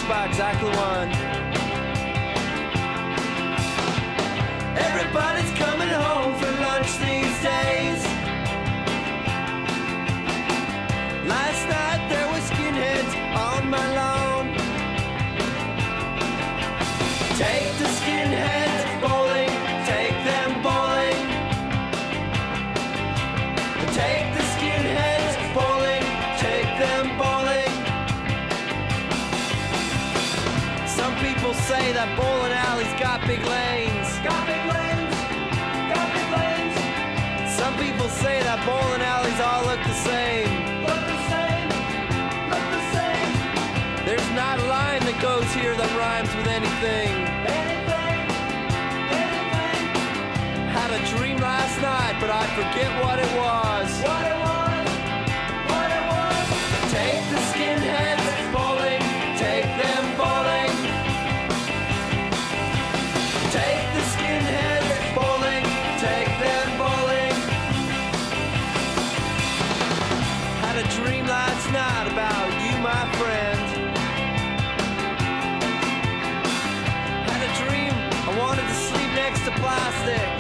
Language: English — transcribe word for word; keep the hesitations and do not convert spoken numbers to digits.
about exactly one. Everybody's coming home for lunch these days. Last night there were skinheads on my lawn. Take the skinheads bowling, take them bowling. Take the skinheads bowling, take them bowling. Some people say that bowling alleys got big lanes. Got big lanes, got big lanes. Some people say that bowling alleys all look the same. Look the same, look the same. There's not a line that goes here that rhymes with anything. Anything, anything. Had a dream last night, but I forget what it was. What it was, what it was. Take the skinheads bowling, take them bowling. Take the skinheads bowling, take them bowling. Had a dream last night about you, my friend. Had a dream I wanted to sleep next to plastic.